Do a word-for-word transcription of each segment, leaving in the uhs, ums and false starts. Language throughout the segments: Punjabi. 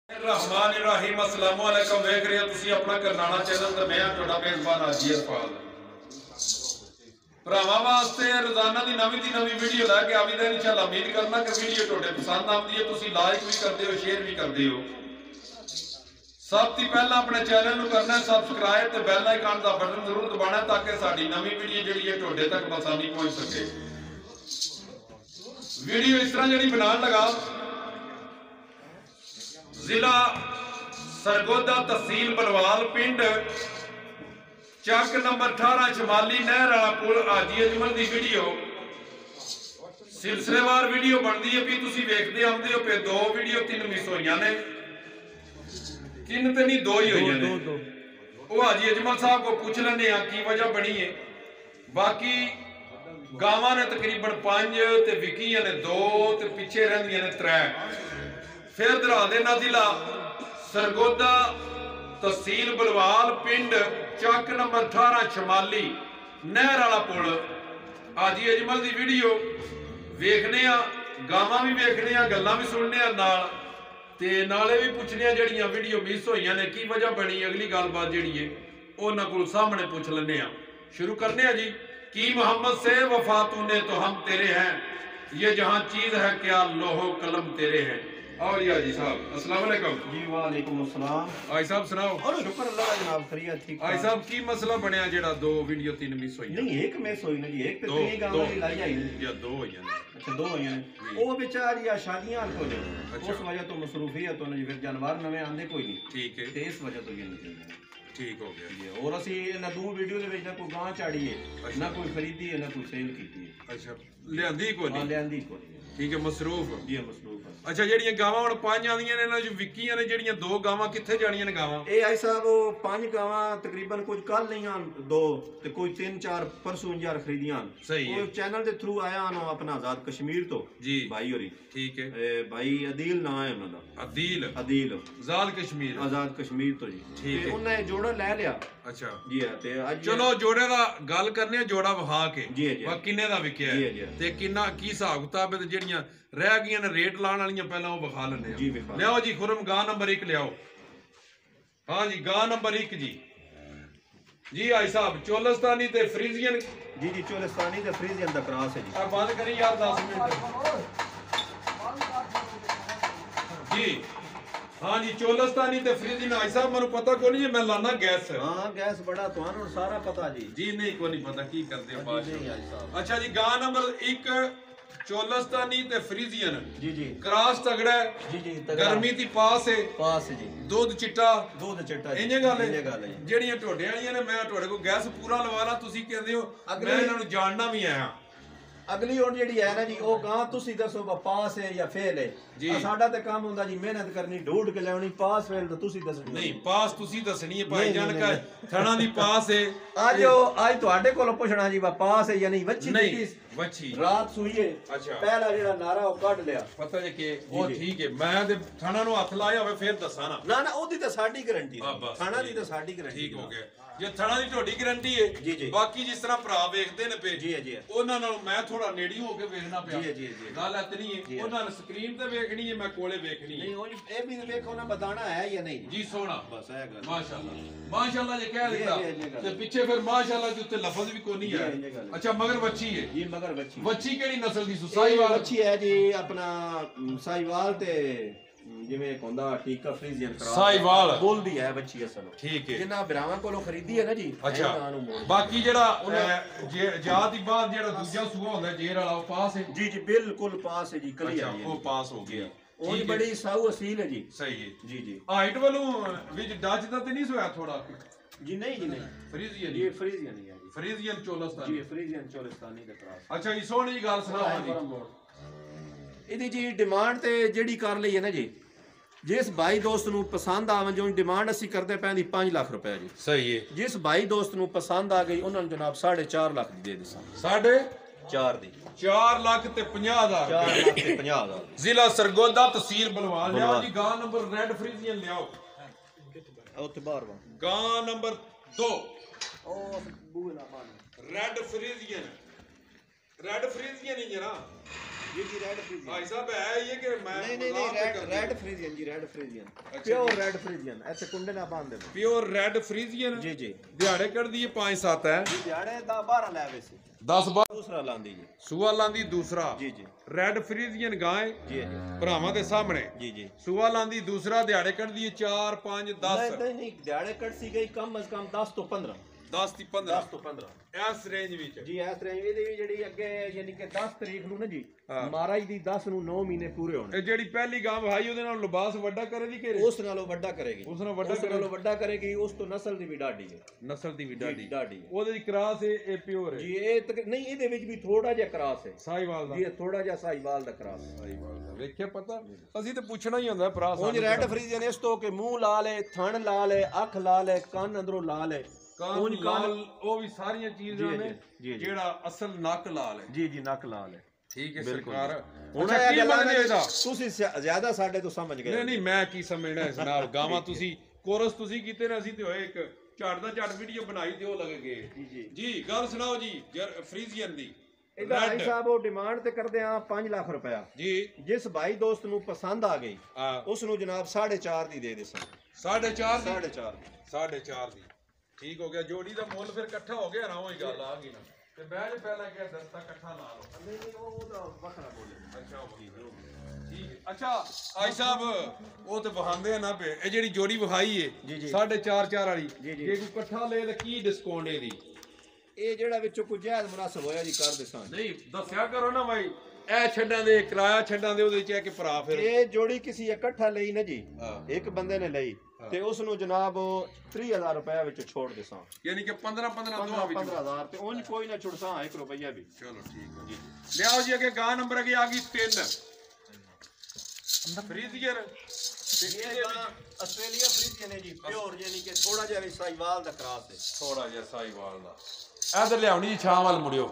रहमान रहीम अस्सलाम वालेकुम वेख रहे हो तुसी अपना करनाना चैनल ते मैं ਤੁਹਾਡਾ मेजबान हाजी अरफाल ਭਰਾਵਾਂ ਵਾਸਤੇ ਰੋਜ਼ਾਨਾ ਦੀ ਨਵੀਂ ਦੀ ਨਵੀਂ ਵੀਡੀਓ ਲੈ ਕੇ ਆਵੀਂ ਦਾ ਇਨਸ਼ਾਅੱਲਾ ਉਮੀਦ ਕਰਨਾ ਕਿ ਵੀਡੀਓ ਤੁਹਾਡੇ ਪਸੰਦ ਆਉਂਦੀ ਹੈ ਤੁਸੀਂ ਲਾਈਕ ਵੀ ਕਰਦੇ ਹੋ ਸ਼ੇਅਰ ਵੀ ਕਰਦੇ ਹੋ ਸਭ ਤੋਂ ਪਹਿਲਾਂ ਆਪਣੇ ਚੈਨਲ ਨੂੰ ਕਰਨਾ ਸਬਸਕ੍ਰਾਈਬ ਤੇ ਬੈਲ ਆਈਕਨ ਦਾ ਬਟਨ ਜ਼ਰੂਰ ਦਬਾਉਣਾ ਤਾਂ ਕਿ ਸਾਡੀ ਨਵੀਂ ਵੀਡੀਓ ਜਿਹੜੀ ਹੈ ਤੁਹਾਡੇ ਤੱਕ ਆਸਾਨੀ ਪਹੁੰਚ ਸਕੇ ਵੀਡੀਓ ਇਸ ਤਰ੍ਹਾਂ ਜਿਹੜੀ ਬਣਾਉਣ ਲਗਾ जिला सरगोदा तहसील बलवाल पिंड चक नंबर अठारह शमाली नहर वाला पुल हाजी अजमल की वीडियो सिलसिलेवार वीडियो बनती है भी तुसी वेखदे आंदे हो पे दो वीडियो तीन मिस होईयां ने तीन ते नहीं दो ही होईयां ने वो हाजी अजमल साहब को पूछ लेने आ की वजह बनी है बाकी गावां ने तकरीबन पांच ते विकियां ने दो ते पिछे रहिंदियां ने त्रै फिर दरादे नाजिला सरगोदा तहसील बलवाल पिंड चक नंबर अठारह शमाली नहर वाला पुल हाजी अजमल की वीडियो वेखने गावां भी वेखने गल्लां भी सुनने नाल ते नाले भी पूछने जड़ियां वीडियो मिस होईयां ने की वजह बनी अगली गलबात जिहड़ी है उन्हां कोल सामने पूछ लैने शुरू करने जी की मोहम्मद से वफा तूने तो हम तेरे हैं ये जहां चीज है क्या लोहो कलम तेरे हैं और या जी साहब अस्सलाम वालेकुम जी वालेकुम अस्सलाम आई साहब सुनाओ और शुक्र अल्लाह का जनाब खैरियत ठीक आई साहब की मसला बनया जेड़ा दो वीडियो तीन मिस होई नहीं एक मिस होई ना जी एक ते तीन गांव दी लाई आई या दो होई ने अच्छा दो होई ने ओ बेचारी आ शादियां को ने उस वजह तो मसरूफियत तो जी फिर जानवर नवे आंदे कोई नहीं ठीक है ते इस वजह तो ये नहीं ठीक हो गया ये और ਅਸੀਂ ਇਹਨਾਂ ਦੋ ਵੀਡੀਓ ਦੇ ਵਿੱਚ ਨਾ ਕੋਈ ਗਾਂ ਚਾੜੀ ਹੈ ਨਾ ਕੋਈ ਖਰੀਦੀ ਹੈ ਨਾ ਕੋਈ ਸੇਲ ਕੀਤੀ ਹੈ ਅੱਛਾ ਲਿਆਂਦੀ ਕੋਈ ਨਹੀਂ ਲਿਆਂਦੀ ਕੋਈ ਠੀਕ ਹੈ ਮਸਰੂਫ ਜੀ ਮਸਰੂਫ ਅੱਛਾ ਜਿਹੜੀਆਂ ਗਾਵਾਂ ਹੁਣ ਪੰਜ ਆਂਦੀਆਂ ਨੇ ਇਹਨਾਂ ਚ ਵਿਕੀਆਂ ਨੇ ਜਿਹੜੀਆਂ ਦੋ ਗਾਵਾਂ ਕਿੱਥੇ ਜਾਣੀਆਂ ਨੇ ਗਾਵਾਂ ਇਹ ਆਈ ਸਾਹਿਬ ਉਹ ਪੰਜ ਗਾਵਾਂ ਤਕਰੀਬਨ ਕੁਝ ਕੱਲ ਲਈਆਂ ਦੋ ਤੇ ਕੋਈ ਤਿੰਨ ਚਾਰ ਪਰਸੋਂ ਯਾਰ ਖਰੀਦੀਆਂ ਸਹੀ ਹੈ ਉਹ ਚੈਨਲ ਦੇ ਥਰੂ ਆਇਆ ਨਾ ਆਪਣਾ ਆਜ਼ਾਦ ਕਸ਼ਮੀਰ ਤੋਂ ਜੀ ਭਾਈ ਹੋਰੀ ਠੀਕ ਹੈ ਇਹ ਭਾਈ ਅਦੀਲ ਨਾਂ ਹੈ ਉਹਨਾਂ ਦਾ ਅਦੀਲ ਅਦੀਲ ਆਜ਼ਾਦ ਕਸ਼ਮੀਰ ਆਜ਼ਾਦ ਕਸ਼ਮੀਰ ਤੋਂ ਜੀ ਠੀਕ ਹੈ ਉਹਨੇ ਜੋੜਾ ਲੈ ਲਿਆ ਅੱਛਾ ਜੀ ਤੇ ਅੱਜ ਚਲੋ ਜੋੜੇ ਦਾ ਗੱਲ ਕਰਨੇ ਆ ਜੋੜਾ ਵਹਾ ਕੇ ਜੀ ਜੀ ਵਾ ਕਿੰਨੇ ਦਾ ਵਿਕਿਆ ਜੀ ਜੀ ਤੇ ਕਿੰਨਾ ਕੀ ਹਿਸਾਬ ਕਿਤਾਬ ਤੇ ਜਿਹੜੀਆਂ ਰਹਿ ਗਈਆਂ ਨੇ ਰੇਟ ਲਾਣ ਵਾਲੀਆਂ ਪਹਿਲਾਂ ਉਹ ਵਿਖਾ ਲੈਂਦੇ ਆ ਜੀ ਵਿਖਾ ਲਿਆਓ ਜੀ ਖੁਰਮ ਗਾਂ ਨੰਬਰ ਇੱਕ ਲਿਆਓ ਹਾਂ ਜੀ ਗਾਂ ਨੰਬਰ ਇੱਕ ਜੀ ਜੀ ਆਈ ਸਾਹਿਬ ਚੋਲਸਤਾਨੀ ਤੇ ਫਰੀਜ਼ੀਅਨ ਜੀ ਜੀ ਚੋਲਸਤਾਨੀ ਤੇ ਫਰੀਜ਼ੀਅਨ ਦਾ ਕ੍ਰਾਸ ਹੈ ਜੀ ਆ ਬੰਦ ਕਰੀ ਯਾਰ ਦਸ ਮਿੰਟ ਜੀ हाँ जी चोलस्तानी ते फरीजीन आई साहब मैंने पता को नहीं मैं लाना गैस हां गैस बड़ा ਤੁਹਾਨੂੰ ਸਾਰਾ ਪਤਾ ਜੀ जी नहीं को नहीं पता की करते हो बात नहीं आई साहब अच्छा जी गां नंबर एक चोलस्तानी ते फरीजीन जी जी क्रॉस तगड़ा है जी जी गर्मी दी पास है पास है जी दूध चिट्टा दूध चिट्टा ਇੰਨੇ ਗੱਲ ਇੰਨੇ ਗੱਲ ਹੈ ਜਿਹੜੀਆਂ ਟੋਡੇ ਵਾਲੀਆਂ ਨੇ ਮੈਂ ਤੁਹਾਡੇ ਕੋਲ ਗੈਸ ਪੂਰਾ ਲਵਾ ਲਾ ਤੁਸੀਂ ਕਹਿੰਦੇ ਹੋ ਮੈਂ ਇਹਨਾਂ ਨੂੰ ਜਾਣਨਾ ਵੀ ਆਇਆ ਅਗਲੀ ਹੁਣ ਜਿਹੜੀ ਹੈ ਨਾ ਜੀ ਉਹ ਗਾਂ ਤੁਸੀਂ ਦੱਸੋ ਬਾ ਪਾਸ ਹੈ ਜਾਂ ਫੇਲ ਹੈ ਸਾਡਾ ਤੇ ਕੰਮ ਹੁੰਦਾ ਜੀ ਮਿਹਨਤ ਕਰਨੀ ਢੂੰਡ ਕੇ ਲਿਆਉਣੀ ਪਾਸ ਫੇਲ ਤਾਂ ਤੁਸੀਂ ਦੱਸਣੀ ਨਹੀਂ ਪਾਸ ਤੁਸੀਂ ਦੱਸਣੀ ਹੈ ਭਾਈ ਜਾਨ ਕਾ ਥਣਾ ਦੀ ਪਾਸ ਹੈ ਅੱਜ ਉਹ ਅੱਜ ਤੁਹਾਡੇ ਕੋਲੋਂ ਪੁੱਛਣਾ ਜੀ ਬਾ ਪਾਸ ਹੈ ਜਾਂ ਨਹੀਂ ਵੱਛੀ ਨਹੀਂ ਵੱਛੀ ਰਾਤ ਸੂਈ ਹੈ ਅੱਛਾ ਪਹਿਲਾ ਜਿਹੜਾ ਨਾਰਾ ਉਹ ਕੱਢ ਲਿਆ ਪਤਾ ਜੇ ਕਿ ਉਹ ਠੀਕ ਹੈ ਮੈਂ ਤੇ ਥਣਾ ਨੂੰ ਹੱਥ ਲਾਇਆ ਹੋਵੇ ਫੇਰ ਦੱਸਾਂ ਨਾ ਨਾ ਨਾ ਉਹਦੀ ਤਾਂ ਸਾਡੀ ਗਾਰੰਟੀ ਹੈ ਥਣਾ ਦੀ ਤਾਂ ਸਾਡੀ ਗਾਰੰਟੀ ਠੀਕ ਹੋ ਗਿਆ ਜੇ ਥਣਾ ਦੀ ਤੁਹਾਡੀ ਗਾਰੰਟੀ ਹੈ ਬਾਕੀ ਜਿਸ ਤਰ੍ਹਾਂ ਭਰਾ ਵੇਖਦੇ ਨੇ ਪੇ ਜੀ ਜੀ ਉਹਨਾਂ ਨਾਲ ਮੈਂ ਥੋੜਾ ਨੇੜੀ ਹੋ ਕੇ ਵੇਖਣਾ ਪਿਆ ਜੀ ਜੀ ਜੀ ਗੱਲ ਇਤਨੀ ਹੈ ਉਹਨਾਂ ਨੇ ਸਕਰੀਨ ਤੇ ਵੇਖਣੀ ਹੈ ਮੈਂ ਕੋਲੇ ਵੇਖਣੀ ਹੈ ਨਹੀਂ ਉਹ ਇਹ ਵੀ ਵੇਖੋ ਨਾ ਬਤਾਣਾ ਹੈ ਜਾਂ ਨਹੀਂ ਜੀ ਸੋਹਣਾ ਬਸ ਇਹ ਗੱਲ ਮਾਸ਼ਾਅੱਲਾ ਮਾਸ਼ਾਅੱਲਾ ਜੇ ਕਹਿ ਦਿੱਤਾ ਤੇ ਪਿੱਛੇ ਫਿਰ ਮਾਸ਼ਾਅੱਲਾ ਦੇ ਉੱਤੇ ਲਫ਼ਜ਼ ਵੀ ਕੋਈ ਨਹੀਂ ਹੈ ਅੱਛਾ ਮਗਰ ਬੱਚੀ ਹੈ ਜੀ ਮਗਰ ਬੱਚੀ ਬੱਚੀ ਕਿਹੜੀ ਨਸਲ ਦੀ ਸਾਈਵਾਲ ਬੱਚੀ ਹੈ ਜੀ ਆਪਣਾ ਸਾਈਵਾਲ ਤੇ ਜਿਵੇਂ ਹੁੰਦਾ ਟੀਕਾ ਫਰੀਜ਼ੀਅਨ ਕਰਾ ਸਾਈਵਾਲ ਬੋਲ ਦੀ ਹੈ ਬੱਚੀ ਅਸਲ ਠੀਕ ਹੈ ਜਿੰਨਾ ਬਰਾਵਾਂ ਕੋਲੋਂ ਖਰੀਦੀ ਹੈ ਨਾ ਜੀ ਅੱਛਾ ਬਾਕੀ ਜਿਹੜਾ ਜਾਤ ਦੀ ਬਾਅਦ ਜਿਹੜਾ ਦੂਜਾ ਸੂਆ ਹੁੰਦਾ ਜੇਰ ਵਾਲਾ ਉਹ ਪਾਸ ਹੈ ਜੀ ਜੀ ਬਿਲਕੁਲ ਪਾਸ ਹੈ ਜੀ ਕਲੀਅਰ ਹੈ ਉਹ ਪਾਸ ਹੋ ਗਿਆ ਉਹ ਬੜੀ ਸਾਊ ਅਸੀਲ ਹੈ ਜੀ ਸਹੀ ਹੈ ਜੀ ਜੀ ਹਾਈਟ ਵੱਲੋਂ ਵਿੱਚ ਡੱਚ ਦਾ ਤੇ ਨਹੀਂ ਸੋਇਆ ਥੋੜਾ ਜੀ ਨਹੀਂ ਜੀ ਨਹੀਂ ਫਰੀਜ਼ੀਅਨ ਜੀ ਫਰੀਜ਼ੀਅਨ ਹੀ ਹੈ ਜੀ ਫਰੀਜ਼ੀਅਨ ਚੋਲਸਤਾਨੀ ਜੀ ਫਰੀਜ਼ੀਅਨ ਚੋਲਸਤਾਨੀ ਦਾ ਕਰਾਸ ਅੱਛਾ ਜੀ ਸੋਹਣੀ ਜੀ ਗੱਲ ਸੁਣਾਓ ਜੀ ਇਹਦੀ ਜੀ ਡਿਮਾਂਡ ਤੇ ਜਿਹੜੀ ਕਰ ਲਈ ਹੈ ਨਾ ਜੀ जिस भाई दोस्त ਨੂੰ ਪਸੰਦ ਆਵੇ ਜੋ ਡਿਮਾਂਡ ਅਸੀਂ ਕਰਦੇ ਪੈਂਦੀ पाँच लाख रुपए जी सही है जिस भाई दोस्त ਨੂੰ ਪਸੰਦ ਆ ਗਈ ਉਹਨਾਂ ਨੂੰ ਜਨਾਬ साढ़े चार लाख ਦੀ ਦੇ ਦਿਸਾਂ साढ़े चार ਦੀ चार लाख ते पचास हज़ार चार लाख ते पचास हज़ार जिला सरगोदा तहसील बलवाल लियाओ जी गां नंबर रेड फ्रीजियन लियाओ ਉੱਥੇ ਬਾਹਰ ਵਾ गां नंबर दो ਉਹ ਬੂਹੇ ਨਾ ਮਾਰ रेड फ्रीजियन रेड फ्रीजियन ही है ना? जी जी रेड फ्रीजियन भाई साहब है ये कि मैं नहीं नहीं नहीं रेड रेड फ्रीजियन जी red Friesian pure red Friesian ऐसे कुंडे ना बांध दे प्योर रेड फ्रीजियन जी जी दिहाड़े कर दिए पाँच सात है जी दिहाड़े दा बारह ले वैसे दस बारह दूसरा लांदी जी सूआ लांदी दूसरा जी जी रेड फ्रीजियन गाय जी जी भरावां दे सामने जी जी सूआ लांदी दूसरा दिहाड़े कर दिए चार पाँच नहीं दस नहीं नहीं दिहाड़े कट सी गई कम अज कम दस तो पंद्रह दस ती दस पंद्रह तो पंद्रह इस रेंज विच जी इस रेंज ਇਹਦੀ ਵੀ ਜਿਹੜੀ ਅੱਗੇ ਯਾਨੀ ਕਿ ਦਸ ਤਰੀਕ ਨੂੰ ਨਾ ਜੀ ਹਾਂ। ਮਹਾਰਾਜ ਦੀ ਦਸ ਨੂੰ ਨੌ ਮਹੀਨੇ ਪੂਰੇ ਹੋਣੇ ਇਹ ਜਿਹੜੀ ਪਹਿਲੀ ਗਾਂ ਭਾਈ ਉਹਦੇ ਨਾਲ ਲਿਬਾਸ ਵੱਡਾ ਕਰੇਗੀ ਕਿ ਉਸ ਨਾਲੋਂ ਵੱਡਾ ਕਰੇਗੀ ਉਸ ਨਾਲ ਵੱਡਾ ਉਸ ਨਾਲੋਂ ਵੱਡਾ ਕਰੇਗੀ ਉਸ ਤੋਂ ਨਸਲ ਦੀ ਵੀ ਡਾਢੀ ਹੈ ਨਸਲ ਦੀ ਵੀ ਜੀ ਡਾਢੀ ਡਾਢੀ ਹੈ ਉਹਦੇ ਦੀ ਕਰਾਸ ਇਹ ਇਹ ਪਿਓਰ ਹੈ ਜੀ ਇਹ ਤਕ- ਨਹੀਂ ਇਹਦੇ ਵਿੱਚ ਵੀ ਥੋੜਾ ਜਿਹਾ ਕਰਾਸ ਹੈ ਸਾਈਵਾਲ ਦਾ ਜੀ ਇਹ ਥੋੜਾ ਜਿਹਾ ਸਾਈਵਾਲ ਦਾ ਕਰਾਸ ਸਾਈਵਾਲ ਦਾ ਵੇਖਿਆ ਪਤਾ ਅਸੀਂ ਤੇ ਪੁੱਛਣਾ ਹੀ ਹੁੰਦਾ ਭਰਾ ਉਂਝ ਰੈਡ ਫਰੀਜ਼ੀਅਨ ਇਸ ਤੋਂ ਕਿ ਮੂੰਹ ਲਾਲ ਹੈ ਥਣ ਲਾਲ ਹੈ ਅੱਖ ਲਾਲ ਹੈ ਕੰਨ ਅੰਦਰੋਂ ਲਾਲ ਹੈ ਉਂਝ ਲਾਲ ਉਹ ਵੀ ਸਾਰੀਆਂ ਚੀਜ਼ਾਂ ਨੇ ਜੀ, ਜੀ। ਜਿਹੜਾ ਅਸਲ ਨੱਕ ਲਾਲ ਹੈ ਜੀ ਜੀ ਨੱਕ ਲਾਲ ਹੈ ਠੀਕ ਹੈ ਸਰਕਾਰ ਹੁਣ ਅੱਛਾ ਇਹ ਕੀ ਗੱਲਾਂ ਮੰਨਦੇ ਹੋ ਇਹਦਾ ਤੁਸੀਂ ਸਿਆ- ਜ਼ਿਆਦਾ ਸਾਡੇ ਤੋਂ ਸਮਝ ਗਏ ਨਹੀਂ ਨਹੀਂ ਮੈਂ ਕੀ ਸਮਝਣਾ ਇਸ ਨਾਲ ਗਾਵਾਂ ਤੁਸੀਂ ਕੋਰਸ ਤੁਸੀਂ ਕੀਤੇ ਨੇ ਅਸੀਂ ਤੇ ਹੋਏ ਇੱਕ ਝਾੜ ਦਾ ਝਾੜ ਵੀਡੀਓ ਬਣਾਈ ਤੇ ਉਹ ਲੱਗ ਗਏ ਜੀ ਜੀ ਜੀ ਗੱਲ ਸੁਣਾਓ ਜੀ ਜਰ- ਫਰੀਜ਼ੀਅਨ ਦੀ ਇਹਦਾ ਭਾਈ ਸਾਹਿਬ ਉਹ ਡਿਮਾਂਡ ਤੇ ਕਰਦੇ ਆ ਪੰਜ ਲੱਖ ਰੁਪਇਆ ਜੀ ਜਿਸ ਭਾਈ ਦੋਸਤ ਨੂੰ ਪਸੰਦ ਆ ਗਈ ਹਾਂ ਉਸ ਨੂੰ ਜਨਾਬ ਸਾਢੇ ਚਾਰ ਦੀ ਦੇ ਦੇ ਸਾਂ ਸਾਢੇ ਚਾਰ ਦੀ ਸਾਢੇ ਚਾਰ ਦੀ ਸਾਢੇ ਚਾਰ ਦੀ ਠੀਕ ਹੋ ਗਿਆ ਜੋੜੀ ਦਾ ਮੁੱਲ ਫਿਰ ਇਕੱਠਾ ਹੋ ਗਿਆ ਨਾ ਉਹੀ ਗੱਲ ਆ ਗਈ ਨਾ ਤੇ ਮੈਂ ਜੇ ਪਹਿਲਾਂ ਕਿਹਾ ਦਸਤਾ ਇਕੱਠਾ ਲਾ ਲਓ ਨਹੀਂ ਨਹੀਂ ਉਹ ਉਹਦਾ ਵੱਖਰਾ ਬੋਲੇ ਅੱਛਾ ਹੋ ਗਿਆ ਠੀਕ ਹੈ। ਅੱਛਾ ਆਈ ਸਾਹਿਬ ਉਹ ਤੇ ਵਹਾਉਂਦੇ ਆ ਨਾ ਪਏ ਇਹ ਜਿਹੜੀ ਜੋੜੀ ਵਹਾਈ ਜੀ, ਏ ਜੀ। ਸਾਢੇ ਚਾਰ ਚਾਰ ਵਾਲੀ ਜੀ, ਜੀ। ਜੇ ਕੋਈ ਇਕੱਠਾ ਲਏ ਤਾਂ ਕੀ ਡਿਸਕਾਊਂਟ ਇਹਦੀ ਇਹ ਜਿਹੜਾ ਵਿੱਚੋਂ ਕੋਈ ਜਾਇਜ਼ ਮੁਨਾਸਬ ਹੋਇਆ ਜੀ ਕਰ ਦੇ ਸਾਂ ਨਹੀਂ ਦੱਸਿਆ ਕਰੋ ਨਾ ਬਾਈ ਇਹ ਛੱਡਾਂ ਦੇ ਕਿਰਾਇਆ ਛੱਡਾਂ ਦੇ ਉਹਦੇ ਚ ਹੈ ਕਿ ਭਰਾ ਫਿਰ ਇਹ ਜੋੜੀ ਕਿਸੇ ਇਕੱਠਾ ਲਈ ਨਾ ਜੀ ਹਾਂ। ਇੱਕ ਬੰਦੇ ਨੇ ਲਈ ਤੇ ਉਸ ਨੂੰ ਜਨਾਬ ਤੀਹ ਹਜ਼ਾਰ ਰੁਪਏ ਵਿੱਚ ਛੋੜ ਦੇ ਸਾਂ ਯਾਨੀ ਕਿ ਪੰਦਰਾਂ ਪੰਦਰਾਂ ਦੋਹਾਂ ਪੰਦਰਾਂ ਵਿੱਚ ਪੰਦਰਾਂ ਹਜ਼ਾਰ ਤੇ ਉਂਝ ਕੋਈ ਨਾ ਛੁੜਸਾਂ ਇੱਕ ਰੁਪਈਆ ਵੀ ਚਲੋ ਠੀਕ ਹੈ ਜੀ ਲਿਆਓ ਜੀ ਅੱਗੇ ਗਾਂ ਨੰਬਰ ਅੱਗੇ ਆ ਗਈ ਤਿੰਨ ਫਰੀਜ਼ੀਅਰ ਤੇ ਇਹ ਇਹਦੇ ਗਾਂ ਵਿੱਚ ਆਸਟ੍ਰੇਲੀਆ ਫਰੀਜ਼ੀਅਨ ਹੈ ਜੀ ਪਿਓਰ ਯਾਨੀ ਕਿ ਥੋੜਾ ਜਿਹਾ ਵੀ ਸਾਈਵਾਲ ਦਾ ਕਰਾਸ ਹੈ ਥੋੜਾ ਜਿਹਾ ਸਾਈਵਾਲ ਦਾ ਇਧਰ ਲਿਆਉਣੀ ਜੀ ਛਾਂ ਵੱਲ ਮੁੜਿਓ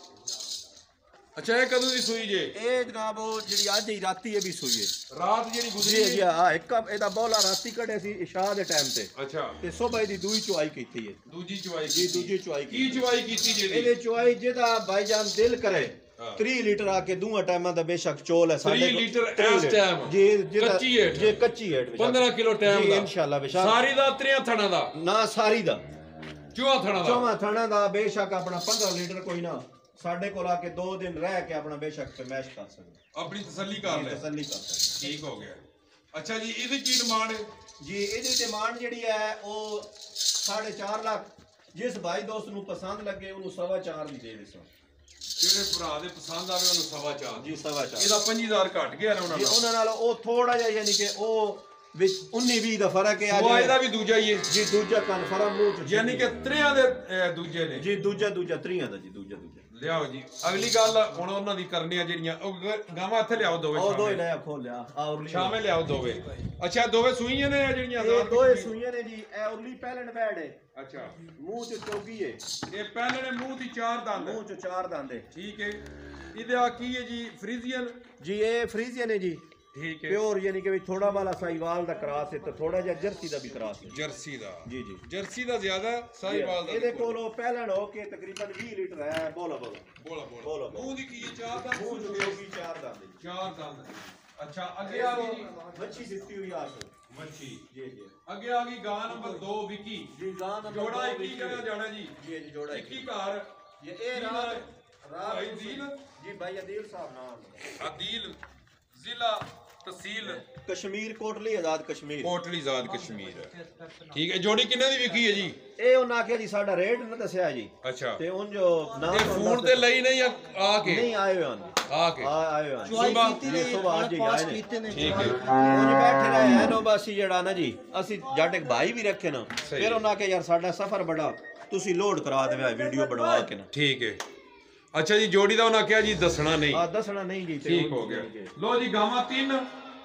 ਅੱਛਾ ਇਹ ਕਦੋਂ ਦੀ ਸੂਈ ਜੇ ਇਹ ਜਨਾਬ ਉਹ ਜਿਹੜੀ ਅੱਜ ਹੀ ਰਾਤੀ ਇਹ ਵੀ ਸੂਈ ਹੈ ਰਾਤ ਜਿਹੜੀ ਗੁਜ਼ਰੀ ਜੀ ਜੀ ਹਾਂ ਇੱਕ ਇਹਦਾ ਬੋਲਾ ਰਾਤੀ ਕੱਢਿਆ ਸੀ ਇਸ਼ਾ ਦੇ ਟਾਈਮ ਤੇ ਅੱਛਾ ਤੇ ਸਵੇਰ ਦੀ ਦੂਈ ਚੁਆਈ ਕੀਤੀ ਹੈ ਦੂਜੀ ਚੁਆਈ ਜੀ ਕੀਤੀ ਦੂਜੀ ਚੁਆਈ ਕੀ ਕੀਤੀ ਚੁਆਈ ਕੀਤੀ ਜੀ ਇਹਦੇ ਚੁਆਈ ਜਿਹਦਾ ਭਾਈਜਾਨ ਦਿਲ ਕਰੇ ਹਾਂ। ਤੀਹ ਲੀਟਰ ਆ ਕੇ ਦੋਹਾਂ ਟਾਈਮਾਂ ਦਾ ਬੇਸ਼ੱਕ ਚੋਲ ਹੈ ਸਾਡੇ ਤੀਹ ਕੋਲ। ਲੀਟਰ ਤੀਹ ਇਸ ਲੀਟਰ। ਟਾਈਮ। ਜੀ ਜਿਹਦਾ- ਕੱਚੀ ਏਟ। ਜੀ ਕੱਚੀ ਏਟ ਬੇਸ਼ੱਕ। ਪੰਦਰਾਂ ਕਿਲੋ ਟਾਈਮ ਜੀ ਦਾ ਇਨਸ਼ਾਅੱਲਾ ਬੇਸ਼ੱਕ ਸਾਰੀ ਦਾ ਤਰੀਆਂ ਥਣਾ ਦਾ ਨਾ ਸਾਰੀ ਦਾ ਚੋਆ ਥਣਾ ਦਾ ਚੌਵਾਂ ਥਾਣਾ ਦਾ ਬੇਸ਼ੱਕ ਆਪਣਾ ਪੰਦਰਾਂ ਲੀਟਰ ਕੋਈ ਨਾ ਸਾਡੇ ਕੋਲ ਆ ਕੇ ਦੋ ਦਿਨ ਰਹਿ ਕੇ ਆਪਣਾ ਬੇਸ਼ੱਕ ਫਰਮੈਸ਼ ਕਰ ਸਕਦੇ ਆਪਣੀ ਤਸੱਲੀ ਕਰ ਲੈ ਤਸੱਲੀ ਕਰ ਸਕਦੇ ਠੀਕ ਹੋ ਗਿਆ ਅੱਛਾ ਜੀ ਇਹਦੀ ਕੀ ਡਿਮਾਂਡ ਹੈ ਜੀ ਇਹਦੀ ਡਿਮਾਂਡ ਜਿਹੜੀ ਹੈ ਉਹ ਸਾਢੇ ਚਾਰ ਲੱਖ ਜਿਸ ਭਾਈ ਦੋਸਤ ਨੂੰ ਪਸੰਦ ਲੱਗੇ ਉਹਨੂੰ ਸਵਾ ਚਾਰ ਦੀ ਦੇ ਦੇ ਸੋ ਜਿਹੜੇ ਭਰਾ ਦੇ ਪਸੰਦ ਆਵੇ ਉਹਨੂੰ ਸਵਾ ਚਾਰ ਜੀ ਸਵਾ ਚਾਰ ਇਹਦਾ ਪੰਜ ਹਜ਼ਾਰ ਘਟ ਗਿਆ ਨਾ ਉਹਨਾਂ ਜੀ ਦਾ ਉਹਨਾਂ ਨਾਲ ਉਹ ਥੋੜਾ ਜਿਹਾ ਯਾਨੀ ਕਿ ਉਹ ਵਿੱਚ ਉੱਨੀ ਵੀਹ ਦਾ ਫਰਕ ਹੈ ਉਹ ਇਹਦਾ ਵੀ ਦੂਜਾ ਹੀ ਹੈ ਜੀ ਦੂਜਾ ਕਨਫਰਮ ਮੂੰਹ ਚ ਯਾਨੀ ਕਿ ਤਰਿਆਂ ਦੇ ਅਹ, ਦੂਜੇ ਨੇ ਜੀ ਦੂਜਾ ਦੂਜਾ ਤਰੀਆਂ ਦਾ ਜੀ ਦੂਜਾ ਦੂਜਾ ਲਿਆਓ ਜੀ ਅਗਲੀ ਗੱਲ ਹੁਣ ਉਹਨਾਂ ਦੀ ਕਰਨੀ ਆ ਜਿਹੜੀਆਂ ਉਹ ਗ- ਗਾਵਾਂ ਇੱਥੇ ਲਿਆਓ ਦੋਵੇਂ ਉਹ ਦੋਏ ਸ਼ਾਮੇ ਲੈ ਖੋਲਿਆ ਆ ਉਰਲੀ ਸ਼ਾਮੇ ਲਿਆਓ ਦੋਵੇਂ ਅੱਛਾ ਦੋਵੇਂ ਸੂਈਆਂ ਨੇ ਆ ਜਿਹੜੀਆਂ ਇਹ ਆਜ਼ਾਦ ਦੋਏ ਕੀਤੀਆਂ? ਸੂਈਆਂ ਨੇ ਜੀ ਇਹ ਉਰਲੀ ਪਹਿਲਣ ਬੈੜ ਹੈ ਅੱਛਾ ਮੂੰਹ ਚ ਚੌਗੀ ਹੈ ਇਹ ਪਹਿਲੇ ਨੇ ਮੂੰਹ ਦੀ ਚਾਰ ਦੰਦ ਮੂੰਹ ਚ ਚਾਰ ਦੰਦੇ ਠੀਕ ਹੈ ਇਹਦਾ ਕੀ ਹੈ ਜੀ ਫਰੀਜ਼ੀਅਨ ਜੀ ਇਹ ਫਰੀਜ਼ੀਅਨ ਹੈ ਜੀ ਠੀਕ ਹੈ ਪਿਓਰ ਯਾਨੀ ਕਿ ਵੀ ਥੋੜਾ ਵਾਲਾ ਸਾਈਵਾਲ ਦਾ ਕਰਾਸ ਹੈ ਤੇ ਥੋੜਾ ਜਿਹਾ ਜਰਸੀ ਦਾ ਵੀ ਕਰਾਸ ਹੈ ਜਰਸੀ ਦਾ ਜੀ ਜੀ ਜਰਸੀ ਦਾ ਜ਼ਿਆਦਾ ਸਾਈਵਾਲ ਦਾ ਇਹਦੇ ਕੋਲ ਉਹ ਪਹਿਲਣ ਹੋ ਕੇ ਤਕਰੀਬਨ ਵੀਹ ਲੀਟਰ ਹੈ ਬੋਲਾ ਬੋਲਾ ਬੋਲਾ ਬੋਲਾ, ਬੋਲਾ ਬੋਲਾ। ਮੂੰਹ ਦੀ ਕੀ ਹੈ ਚਾਰ ਦੰਦ ਮੂੰਹ ਚ ਚੌਗੀ ਚਾਰ ਦੰਦੇ ਜੀ ਚਾਰ ਦੰਦ ਅੱਛਾ ਅੱਗੇ ਆ ਗਈ ਜੀ ਮੱਛੀ ਦਿੱਤੀ ਹੋਈ ਆਸ ਮੱਛੀ ਜੀ ਜੀ ਅੱਗੇ ਆ ਗਈ ਗਾਂ ਨੰਬਰ ਦੋ ਵਿਕੀ ਜੀ ਗਾਂ ਨੰਬਰ ਜੋੜਾ ਦੋ ਇੱਕੀ ਵਿੱਚ- ਜਗ੍ਹਾ ਜਾਣਾ ਜੀ ਜੀ ਜੀ ਜੋੜਾ ਇੱਕੀ ਘਰ ये ए रात रात भाई अदील? जी भाई अदील साहब नाम ਅਦੀਲ ਜ਼ਿਲ੍ਹਾ ਤਹਿਸੀਲ कश्मीर कोटली आजाद कश्मीर ਕੋਟਲੀ ਆਜ਼ਾਦ ਕਸ਼ਮੀਰ ਠੀਕ ਹੈ ਜੋੜੀ ਕਿੰਨੇ ਦੀ ਵਿਕੀ ਹੈ ਜੀ ए ਉਹਨਾਂ ਆਖਿਆ ਜੀ ਸਾਡਾ ਰੇਟ ਨਾ ਦੱਸਿਆ ਜੀ ਅੱਛਾ ਤੇ ਉਹਨਾਂ ਜੋ ਨਾਮ ਇਹ ਫੋਨ ਤੇ ਲਈ ਨਹੀਂ ਆ ਆ ਕੇ ਨਹੀਂ ਆਏ ਹੋਏ ਹਨ ਆ ਕੇ ਆ ਆਏ ਹੋਏ ਹਨ ਸੁਬਾਹ ਜੀ ਸੁਬਾਹ ਅੱਜ ਹੀ ਆਏ ਨੇ ਠੀਕ ਹੈ ਉਹ ਬੈਠੇ ਰਹੇ ਹੈ ਨੋ ਬਾਸੀ ਜਿਹੜਾ ਨਾ ਜੀ ਅਸੀਂ ਜੱਟ ਇੱਕ ਭਾਈ ਵੀ ਰੱਖੇ ਨਾ ਸਹੀ। ਫਿਰ ਉਹਨਾਂ ਆਖਿਆ ਯਾਰ ਸਾਡਾ ਸਫ਼ਰ ਬੜਾ ਤੁਸੀਂ ਲੋਡ ਕਰਾ ਦੇਵੇ ਵੀਡੀਓ ਬਣਵਾ ਕੇ ਨਾ ਠੀਕ ਹੈ ਅੱਛਾ ਜੀ ਜੋੜੀ ਦਾ ਉਹਨਾਂ ਕਿਹਾ ਜੀ ਦੱਸਣਾ ਨਹੀਂ ਆ ਦੱਸਣਾ ਨਹੀਂ ਜੀ ਤੇ ਠੀਕ ਹੋ ਗਿਆ ਲੋ ਜੀ ਗਾਵਾਂ ਤਿੰਨ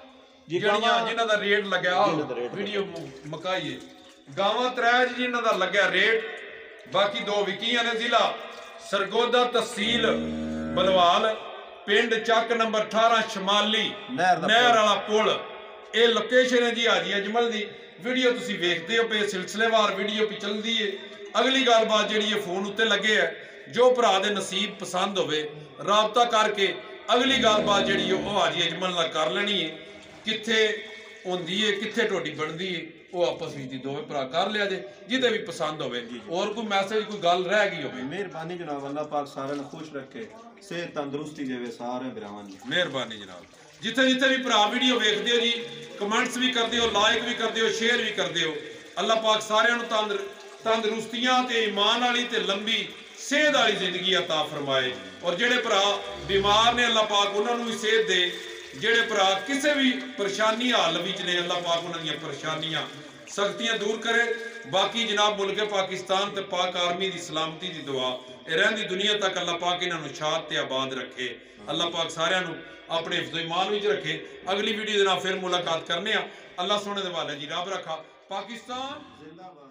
ਜੀ ਜਿਹੜੀਆਂ ਗਾਵਾਂ- ਜਿਨ੍ਹਾਂ ਦਾ ਰੇਟ ਲੱਗਿਆ ਜਿਨ੍ਹਾਂ ਦਾ ਰੇਟ ਵੀਡੀਓ ਮਕਾਈਏ ਗਾਵਾਂ ਤਰੇ ਜਿਨ੍ਹਾਂ ਦਾ ਲੱਗਿਆ ਰੇਟ ਬਾਕੀ ਦੋ ਵਿਕੀਆਂ ਨੇ ਜ਼ਿਲ੍ਹਾ ਸਰਗੋਦਾ ਤਹਿਸੀਲ ਬਲਵਾਲ ਪਿੰਡ ਚੱਕ ਨੰਬਰ ਅਠਾਰਾਂ ਸ਼ਮਾਲੀ ਨਹਿਰ ਦਾ ਨਹਿਰ ਵਾਲਾ ਪੁਲ ਇਹ ਲੋਕੇਸ਼ਨ ਹੈ ਜੀ ਹਾਜੀ ਅਜਮਲ ਦੀ ਵੀਡੀਓ ਤੁਸੀਂ ਵੇਖਦੇ ਹੋ ਪਏ ਸਿਲਸਿਲੇਵਾਰ ਵੀਡੀਓ ਵੀ ਚੱਲਦੀ ਏ ਅਗਲੀ ਗੱਲਬਾਤ ਜਿਹੜੀ ਇਹ ਫੋਨ ਉੱਤੇ ਲੱਗੇ ਹੈ ਜੋ ਭਰਾ ਦੇ ਨਸੀਬ ਪਸੰਦ ਹੋਵੇ ਰਾਬਤਾ ਕਰਕੇ ਅਗਲੀ ਗੱਲਬਾਤ ਜਿਹੜੀ ਉਹ ਹਾਜੀ ਅਜਮਲ ਨਾਲ ਕਰ ਲੈਣੀ ਹੈ। ਕਿੱਥੇ ਹੁੰਦੀ ਹੈ ਕਿੱਥੇ ਤੁਹਾਡੀ ਬਣਦੀ ਹੈ ਉਹ ਆਪਸ ਵਿੱਚ ਹੀ ਦੋਵੇਂ ਭਰਾ ਕਰ ਲਿਆ ਜੇ ਜਿਹਦੇ ਵੀ ਪਸੰਦ ਹੋਵੇ। ਹੋਰ ਕੋਈ ਮੈਸੇਜ ਕੋਈ ਗੱਲ ਰਹਿ ਗਈ ਹੋਵੇ? ਮਿਹਰਬਾਨੀ ਜਨਾਬ, ਅੱਲਾਹ ਪਾਕ ਸਾਰਿਆਂ ਨੂੰ ਖੁਸ਼ ਰੱਖੇ, ਸਿਹਤ ਤੰਦਰੁਸਤੀ ਦੇਵੇ ਸਾਰੇ ਭਰਾਵਾਂ ਨੂੰ। ਮਿਹਰਬਾਨੀ ਜਨਾਬ। ਜਿੱਥੇ ਜਿੱਥੇ ਵੀ ਭਰਾ ਵੀਡੀਓ ਵੇਖਦੇ ਹੋ ਜੀ ਕਮੈਂਟਸ ਵੀ ਕਰਦੇ ਹੋ, ਲਾਈਕ ਵੀ ਕਰਦੇ ਹੋ, ਸ਼ੇਅਰ ਵੀ ਕਰਦੇ ਹੋ। ਅੱਲਾਹ ਪਾਕ ਸਾਰਿਆਂ ਨੂੰ ਤੰਦਰ ਤੰਦਰੁਸਤੀਆਂ ਤੇ ਈਮਾਨ ਵਾਲੀ ਤੇ ਲੰਬੀ ਸਿਹਤ ਵਾਲੀ ਜ਼ਿੰਦਗੀ ਅਤਾ ਫਰਮਾਏ। ਔਰ ਜਿਹੜੇ ਭਰਾ ਬਿਮਾਰ ਨੇ ਅੱਲਾਹ ਪਾਕ ਉਹਨਾਂ ਨੂੰ ਵੀ ਸਿਹਤ ਦੇ। ਜਿਹੜੇ ਭਰਾ ਕਿਸੇ ਵੀ ਪਰੇਸ਼ਾਨੀ ਹਾਲ ਵਿੱਚ ਨੇ ਅੱਲਾਹ ਪਾਕ ਉਹਨਾਂ ਦੀਆਂ ਪਰੇਸ਼ਾਨੀਆਂ ਸਖਤੀਆਂ ਦੂਰ करे। बाकी जनाब मुल्क पाकिस्तान ते पाक आर्मी की सलामती की दुआ रहती दुनिया तक अल्लाह पाक इन्हों शाद ते आबाद रखे। अल्लाह पाक सारिਆਂ ਨੂੰ अपने हिफ्ज़ो ईमान विच रखे। अगली वीडियो दे नाल फिर मुलाकात करने आ। अल्लाह सोने दे वाले जी रब रखा। पाकिस्तान जिंदाबाद।